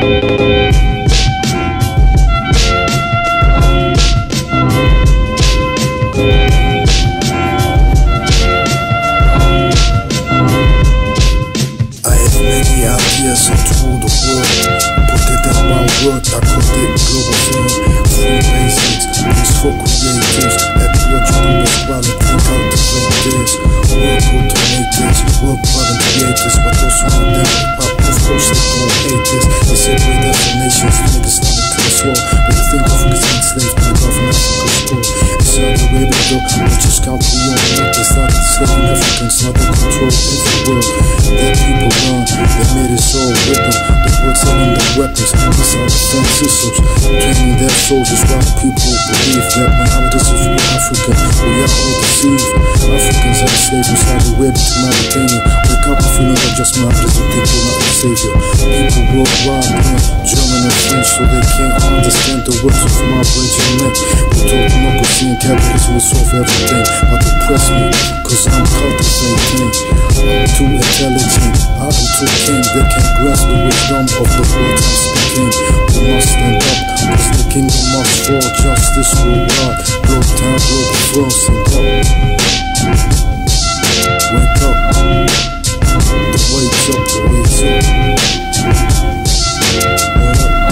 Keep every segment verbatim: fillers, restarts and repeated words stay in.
Ideas into the world, put it in one word, I call it global film. Free basics, peaceful creators, ecological equality, cultivate this. Work automators, work modern creators, but also modern pop, of course they gon' hate this. They separate definitions, niggas started to the swore. But you think Africa's enslaved to the government Africa's core. In Saudi Arabia though, which is Camp Creole, not they started enslaving Africans, now they control every world. That people run, they made it so with them. The words selling the weapons, missile defense systems, training their soldiers while people believe that Muhammad is a free African. We are all deceived. Africans are enslaved in Saudi Arabia to Mauritania. Wake up and feel like just Muhammad is a think you're not the savior. People worldwide learn German and French so they can't understand the words of my regiment. We talk democracy and capitalism will solve everything, but depress me, cause I'm cultivating. I'm too intelligent, I am too king. They can't grasp the wisdom of the words I'm speaking. We must stand up, cause the kingdom must fall. Justice will rise, blow down, blow the throne. Stand up, wake up. The wait's up, the wait's up. What up?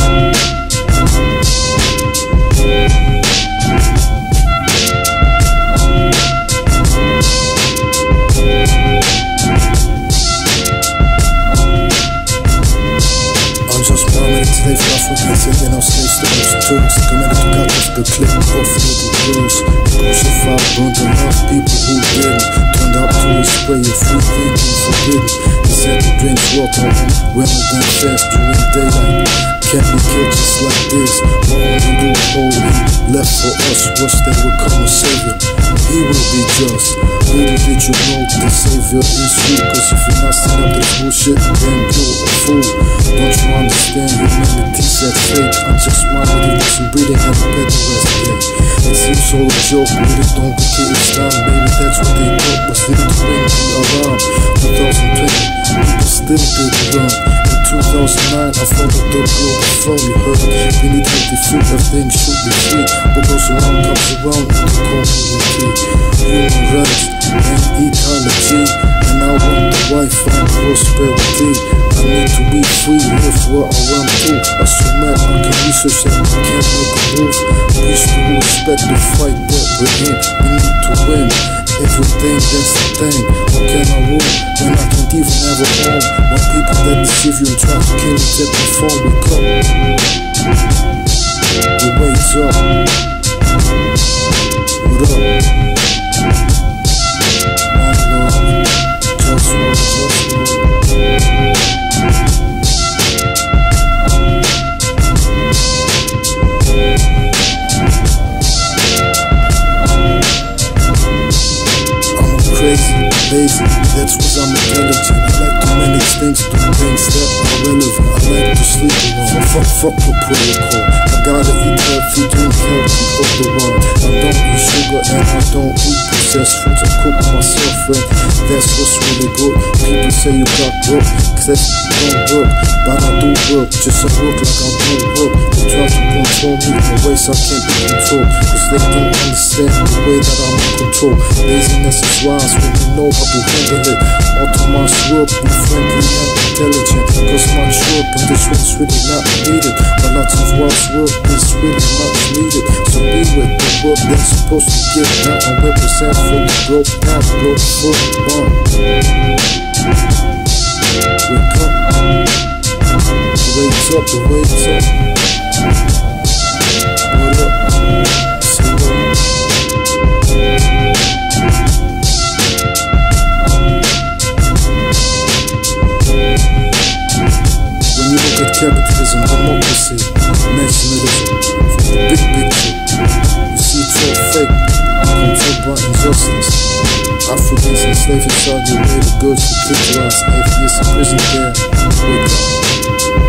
Slave for Africans, taking our slave stones, Turks, committed to cut off the clip off little girls. Crucified, burned enough people who didn't. Turned up to a spray of free thinking forbidden. He said to drink water and women then fast during daylight. Can't be killed just like this. The only loophole he left for us was that would come a savior. He will be just. Little did you know the savior is you. Cause if you're not standing up to this bullshit, then you're a fool. Don't you understand humanity's at stake? I'm just minded if some breathing and a better rest day. It seems all a joke, but it don't become Islam. Baby, that's what they thought, but still to bring the alarm. twenty twenty, people still did the run. In two thousand nine, I followed the global phone, you heard. We need healthy food, everything should be free. What goes around comes around in the community. Human rights and ecology, and I want the wife and prosperity. I need to be free, live where I want to. I so mad I can research that I can't make a move. Peace to respect the fight that we're in. We need to win everything, that's the thing. How can I rule when I can't even have a home? When people that deceive you and try to kill you take the phone, wake up. The wait's up. What up? One love, just one, just one. Crazy, lazy, that's what I'm intelligent. I like to manage things, do things that are relevant. I like to sleep alone, fuck, fuck the protocol. I gotta eat healthy, drink healthy, all the while. I don't eat sugar and I don't eat processed foods. I cook myself and that's what's really good. People say you got work, cause that don't work. But I do work, just I work like I don't work. They try to control me in ways I can't be controlled. Cause they don't understand the way that I'm in control. Laziness is wise when you know how to handle it. Automatic work, be friendly and intelligent. Cause much work in this way is really not needed. But lots of wise work is really much needed. So be with the work that's supposed to get down and represent for the growth, not growth, foot, one. Wake up. The wait's up, the wait's up. What up? Say what? When you look at capitalism, democracy, nationalism, from the big picture, you see it's all fake, controlled by injustice. Africans enslaved in Saudi Arabia, girls who kick their ass, atheists in prison there. Wake up.